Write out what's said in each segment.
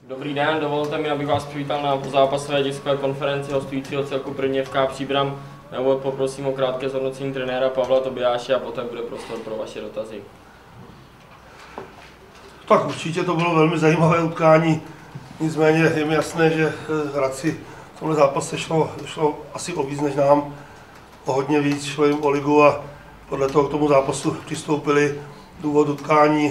Dobrý den, dovolte mi, abych vás přivítal na pozápasové tiskové konferenci hostujícího celku první FK Příbram. Na úvod poprosím o krátké zhodnocení trenéra Pavla Tobiáše a poté bude prostor pro vaše dotazy. Tak určitě to bylo velmi zajímavé utkání, nicméně je mi jasné, že Hradci v tomhle zápase šlo asi o víc než nám, o hodně víc, šlo jim o ligu a podle toho k tomu zápasu přistoupili. Důvod utkání,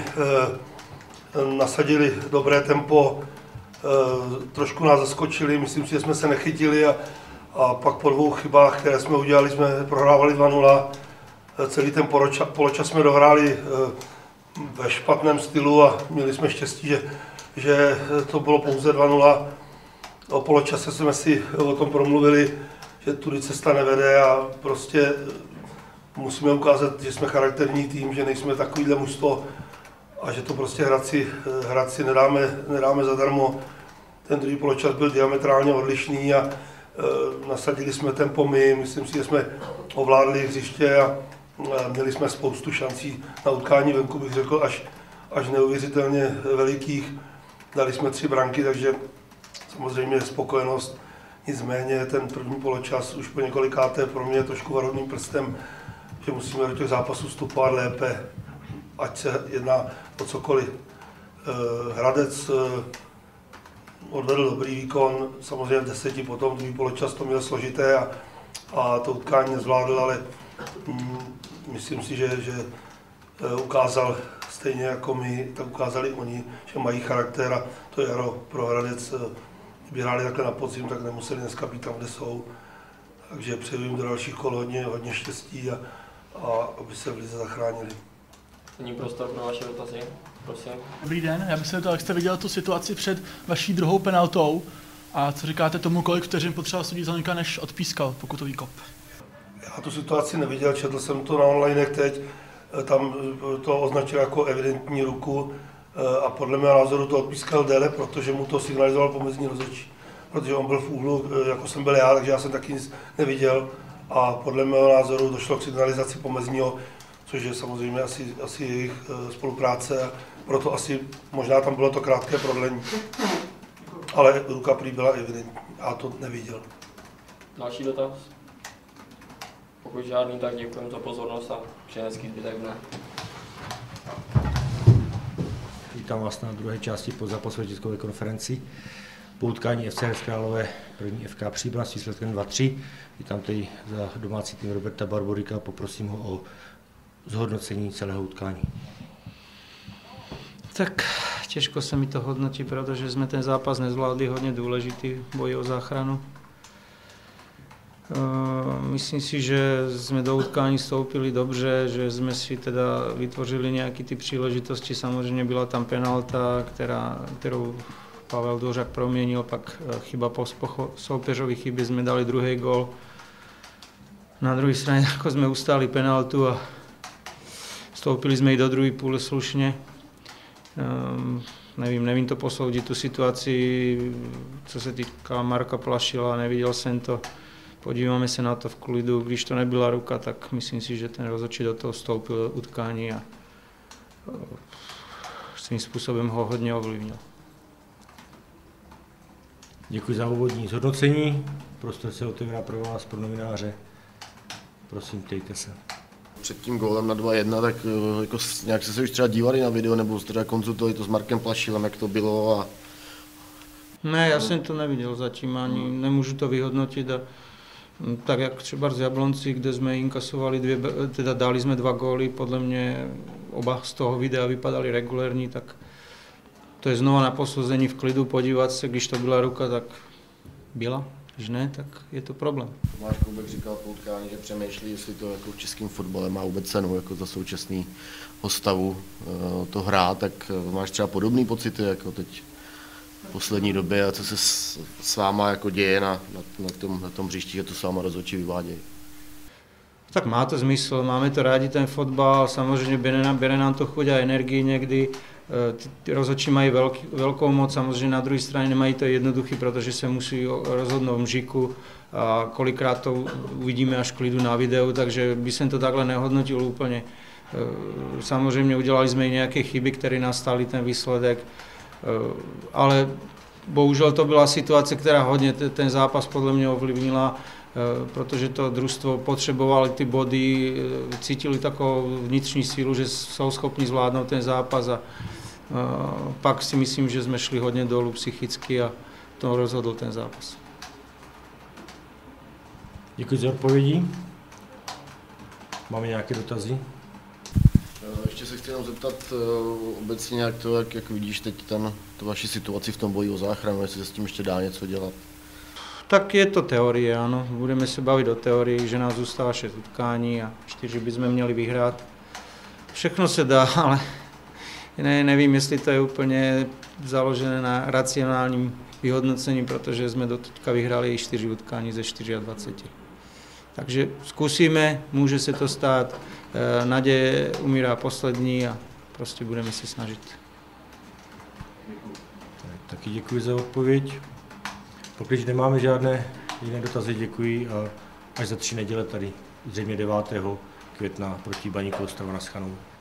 nasadili dobré tempo, trošku nás zaskočili, myslím si, že jsme se nechytili a pak po dvou chybách, které jsme udělali, jsme prohrávali 2-0. Celý ten poločas jsme dohráli ve špatném stylu a měli jsme štěstí, že to bylo pouze 2-0. O poločase jsme si o tom promluvili, že tudy cesta nevede a prostě musíme ukázat, že jsme charakterní tým, že nejsme takovýhle mužstvo a že to prostě Hradci nedáme zadarmo. Ten druhý poločas byl diametrálně odlišný a nasadili jsme tempo my, myslím si, že jsme ovládli hřiště a měli jsme spoustu šancí na utkání venku, bych řekl, až neuvěřitelně velikých. Dali jsme 3 branky, takže samozřejmě spokojenost. Nicméně ten první poločas už po několikáté pro mě je trošku varovným prstem, že musíme do těch zápasů vstupovat lépe, ať se jedná o cokoliv. Hradec odvedl dobrý výkon, samozřejmě v 10 potom druhý poločas to měl složité a to utkání nezvládl, ale myslím si, že ukázal stejně jako my, tak ukázali oni, že mají charakter a to jaro pro Hradec, kdyby hráli takhle na podzim, tak nemuseli dneska být tam, kde jsou. Takže přeju jim do dalších kol hodně štěstí a aby se v lize zachránili. Nyní prostor pro vaše dotazy, prosím. Dobrý den, já bych se zeptal, jak jste viděl tu situaci před vaší druhou penaltou a co říkáte tomu, kolik vteřin potřeba Studík Zelenka, než odpískal pokutový kop? Já tu situaci neviděl, četl jsem to na onlinech teď, tam to označil jako evidentní ruku a podle mého názoru to odpískal déle, protože mu to signalizoval pomezní rozhodčí. Protože on byl v úhlu, jako jsem byl já, takže já jsem taky nic neviděl a podle mého názoru došlo k signalizaci pomezního, což je samozřejmě asi jejich spolupráce, proto asi možná tam bylo to krátké prodlení. Ale ruka prý byla evidentní, já to neviděl. Další dotaz? Pokud žádný, tak děkujeme za pozornost a přeji hezký zbytek dne. Vítám vás na druhé části pozápasové tiskové konferenci. Po utkání FC Hradec Králové první FK Příbram s výsledkem 2-3. Vítám tady za domácí tým Roberta Barborika a poprosím ho o zhodnocení celého utkání. Tak těžko se mi to hodnotí, protože jsme ten zápas nezvládli, hodně důležitý boj o záchranu. Myslím si, že jsme do utkání vstoupili dobře, že jsme si teda vytvořili nějaké ty příležitosti. Samozřejmě byla tam penalta, kterou Pavel Dvořák proměnil, pak chyba po soupeřovi chybě jsme dali druhý gól. Na druhé straně jako jsme ustáli penaltu a vstoupili jsme i do druhé půle slušně. Nevím to posoudit, tu situaci, co se týká Marka Plašila, neviděl jsem to. Podíváme se na to v klidu, když to nebyla ruka, tak myslím si, že ten rozhodčí do toho vstoupil do utkání a svým způsobem ho hodně ovlivnil. Děkuji za úvodní zhodnocení. Prostor se otevírá pro vás, pro novináře. Prosím, ptejte se. Před tím gólem na 2-1, tak jako nějak se už třeba dívali na video, nebo jste třeba konzultovali to s Markem Plašilem, jak to bylo? Ne, já jsem to neviděl zatím, ani nemůžu to vyhodnotit. Tak jak třeba z Jablonci, kde jsme inkasovali dali jsme 2 góly, podle mě oba z toho videa vypadali regulérní, tak to je znova na posouzení v klidu, podívat se, když to byla ruka, tak byla, když ne, tak je to problém. Tomáš Koubek říkal po utkání, že přemýšlí, jestli to jako v českém fotbale má vůbec cenu, jako za současného stavu to hrát, tak máš třeba podobný pocity, jako teď v poslední době, a co se s váma jako děje na tom hřišti, že to s váma rozhodčí vyvádějí? Tak má to zmysl, máme to rádi ten fotbal, samozřejmě bere nám to chuť a energii někdy. Ty rozhodčí mají velkou moc, samozřejmě na druhé straně nemají to jednoduchý, protože se musí rozhodnout v mžiku a kolikrát to uvidíme až v klidu na videu, takže by jsem to takhle nehodnotil úplně. Samozřejmě udělali jsme i nějaké chyby, které nastaly ten výsledek, ale bohužel to byla situace, která hodně ten zápas podle mě ovlivnila, protože to družstvo potřebovalo ty body, cítili takovou vnitřní sílu, že jsou schopni zvládnout ten zápas a pak si myslím, že jsme šli hodně dolů psychicky a to rozhodl ten zápas. Děkuji za odpovědi. Máme nějaké dotazy? Ještě se chci jenom zeptat obecně nějak to, jak vidíš teď tu vaši situaci v tom boji o záchranu, jestli se s tím ještě dá něco dělat. Tak je to teorie, ano. Budeme se bavit o teorii, že nás zůstává 6 utkání a 4 bychom měli vyhrát. Všechno se dá, ale nevím, jestli to je úplně založené na racionálním vyhodnocení, protože jsme doteďka vyhráli 4 utkání ze 24. Takže zkusíme, může se to stát, naděje umírá poslední a prostě budeme se snažit. Taky děkuji za odpověď. Pokud nemáme žádné jiné dotazy, děkuji a až za 3 neděle tady, zřejmě 9. května proti Baníku Ostrava na Schanou.